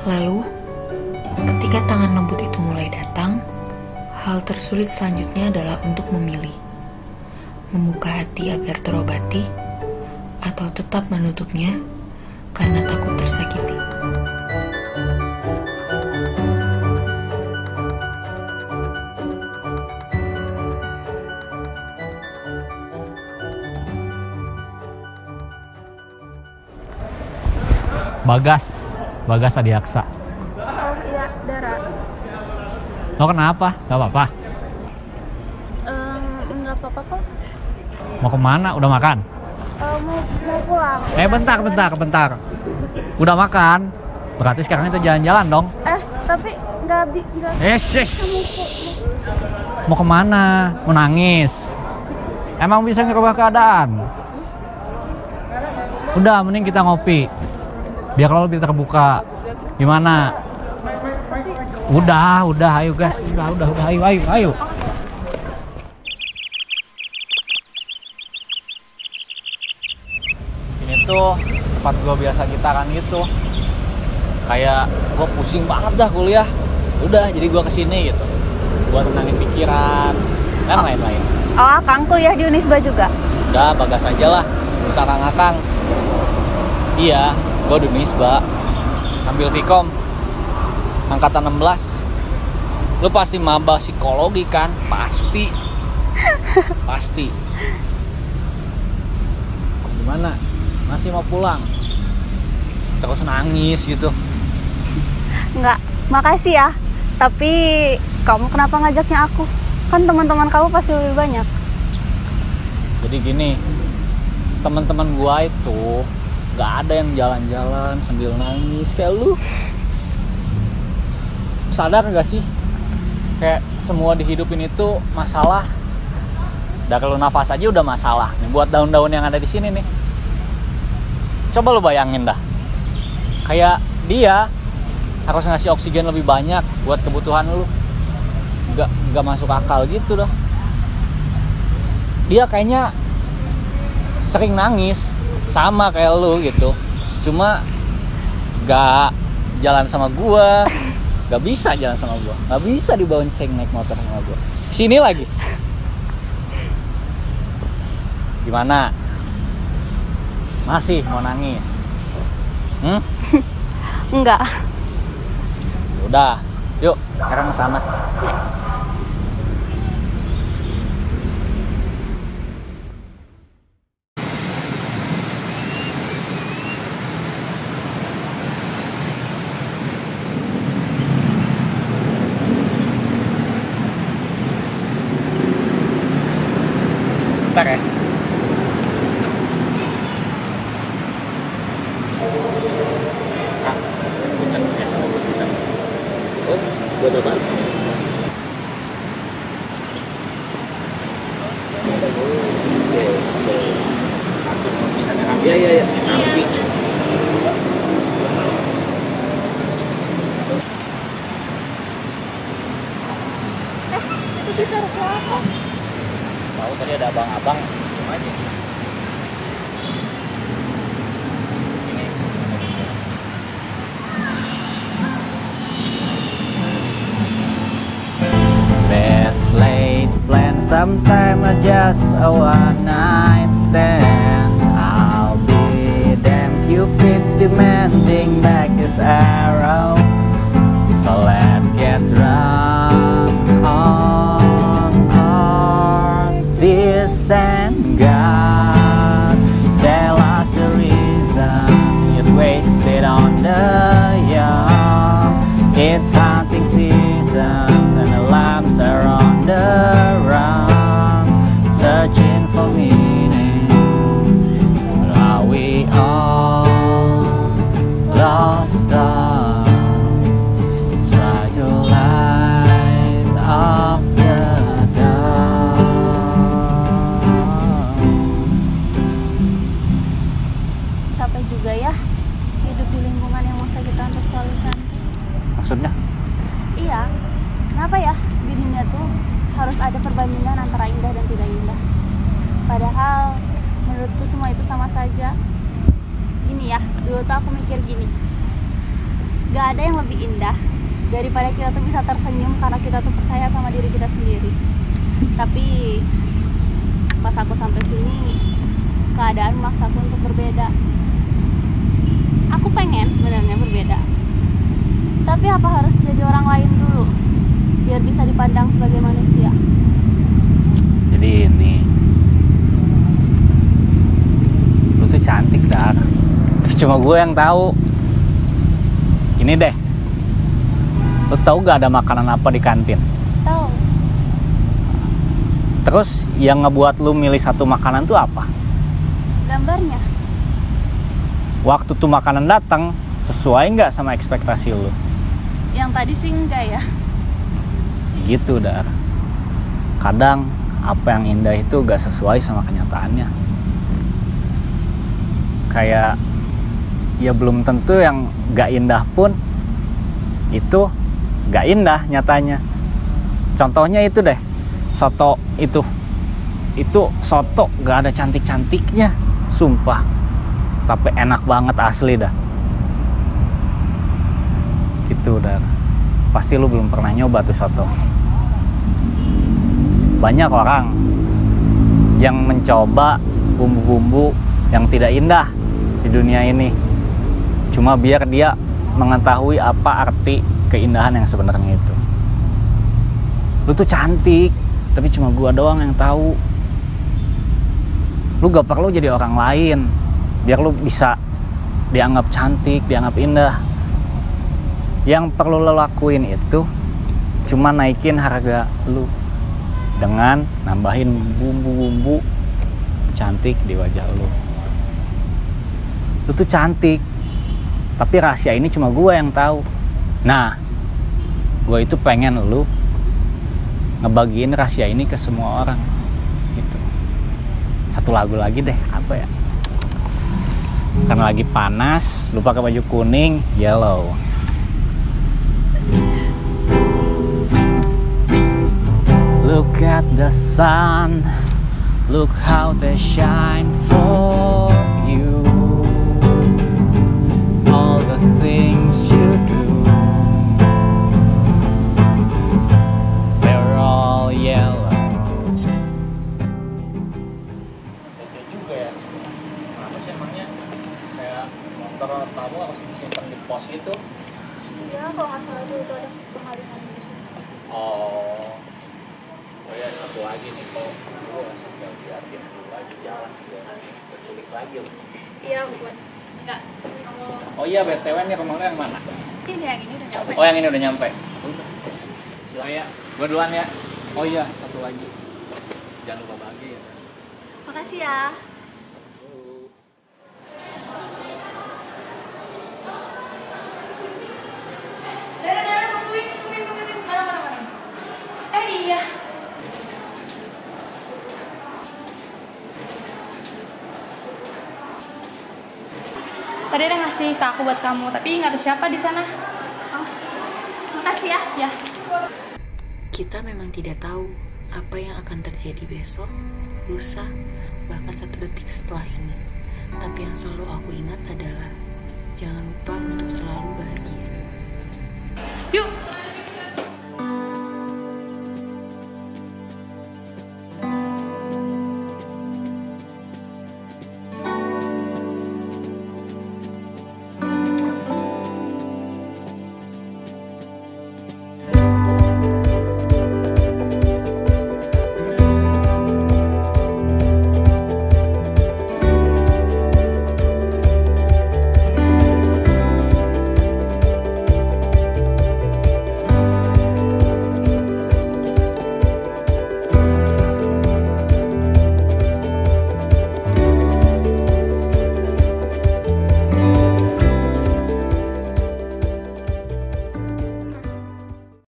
Lalu, ketika tangan lembut itu mulai datang, hal tersulit selanjutnya adalah untuk memilih. Membuka hati agar terobati, atau tetap menutupnya karena takut tersakiti. Bagas Adiaksa. Oh iya, Dara. Lo kenapa? Gak apa-apa? Nggak apa-apa kok. Mau kemana? Udah makan? Mau pulang. Bentar. Udah makan? Berarti sekarang itu jalan-jalan dong? Tapi nggak. Mau kemana? Mau nangis? Emang bisa ngerubah keadaan? Udah, mending kita ngopi. Biar lo lebih terbuka. Gimana? Udah, ayo guys. Udah, ayo. Ini tuh tempat gue biasa gitaran gitu. Kayak gue pusing banget dah kuliah. Udah, jadi gue kesini gitu. Buat tenangin pikiran dan lain-lain. Oh, Kang kuliah di Unisba juga? Udah, Bagas aja lah. Gak usah akang-akang. Iya, gue di Unisba. Ambil Vkom angkatan 16. Lu pasti maba psikologi kan? Pasti. Gimana? Masih mau pulang? Terus nangis gitu? Nggak, makasih ya. Tapi kamu kenapa ngajaknya aku? Kan teman-teman kamu pasti lebih banyak. Jadi gini, teman-teman gua itu nggak ada yang jalan-jalan sambil nangis kayak lu. Sadar nggak sih? Kayak semua di hidup ini tuh masalah. Dari lu nafas aja udah masalah. Nih buat daun-daun yang ada di sini nih. Coba lu bayangin dah. Kayak dia harus ngasih oksigen lebih banyak buat kebutuhan lu. Nggak masuk akal gitu dah. Dia kayaknya sering nangis sama kayak lu gitu. Cuma nggak jalan sama gua. Gak bisa jalan sama gua, gak bisa dibonceng naik motor sama gua. Sini lagi. Gimana? Masih mau nangis? Enggak. Udah, yuk sekarang ke sana. Bentar ya. Oh, buat apa? Bisa ngeram? Iya. Itu gitar siapa? Tahu tadi ada abang-abang, aja. Ini. Best laid plan, sometime I just a one night stand. I'll be damn Cupid's demanding back his arrow. So let's get drunk on tears and God. Tell us the reason you've wasted on the young. It's hunting season and the lambs are on the run, searching for meaning. But are we all lost stars? Try to light up the dark. Capek juga ya hidup di lingkungan yang masa kita anggap selalu cantik. Maksudnya? Iya, kenapa ya di dunia tuh harus ada perbandingan antara indah dan tidak indah? Padahal menurutku semua itu sama saja. Gini ya, dulu tuh aku mikir gini, gak Gak ada yang lebih indah daripada kita tuh bisa tersenyum karena kita tuh percaya sama diri kita sendiri. Tapi pas aku sampai sini, keadaan memaksa aku untuk berbeda. Aku pengen sebenarnya berbeda, tapi apa harus jadi orang lain dulu biar bisa dipandang sebagai manusia? Jadi ini, lu tuh cantik Dar, tapi cuma gue yang tahu. Ini deh, lu tahu gak ada makanan apa di kantin? Tahu. Terus yang ngebuat lu milih satu makanan tuh apa? Gambarnya. Waktu tuh makanan datang, sesuai nggak sama ekspektasi lu? Yang tadi sih enggak ya. Gitu Dar. Kadang apa yang indah itu gak sesuai sama kenyataannya. Kayak ya belum tentu yang gak indah pun itu gak indah nyatanya. Contohnya itu deh, soto itu soto gak ada cantik-cantiknya, sumpah, tapi enak banget asli dah. Gitu Dar. Pasti lu belum pernah nyoba tuh soto. Banyak orang yang mencoba bumbu-bumbu yang tidak indah di dunia ini cuma biar dia mengetahui apa arti keindahan yang sebenarnya itu. Lu tuh cantik, tapi cuma gua doang yang tahu. Lu gak perlu jadi orang lain biar lu bisa dianggap cantik, dianggap indah. Yang perlu lo lakuin itu cuma naikin harga lu dengan nambahin bumbu-bumbu cantik di wajah lu. Lu tuh cantik, tapi rahasia ini cuma gue yang tahu. Nah, gue itu pengen lu ngebagiin rahasia ini ke semua orang gitu. Satu lagu lagi deh, apa ya? Karena lagi panas, lu pakai baju kuning, yellow. Look at the sun, look how they shine for you. All the things you do, they're all yellow. Oke juga ya. Kenapa sih emangnya kayak motor kamu harus disimpan di pos gitu? Ya, kalau nggak salah itu ada pengalihan gitu. Oh ya, satu lagi nih, kok gue sampai liatin dulu lagi jalan segala culik lagi loh. Iya, buat enggak. Oh iya, BTW nih rumah lo yang mana? Ini yang ini udah nyampe. Oh yang ini udah nyampe. Udah. Silakan ya, gue duluan ya. Oh iya, satu lagi, jangan lupa bagi ya. Makasih ya. Dadah, tungguin. Mana. Iya. Tadi ada ngasih ke aku buat kamu, tapi nggak tahu siapa di sana. Oh, makasih ya. Ya. Kita memang tidak tahu apa yang akan terjadi besok, lusa, bahkan 1 detik setelah ini. Tapi yang selalu aku ingat adalah jangan lupa untuk selalu bahagia.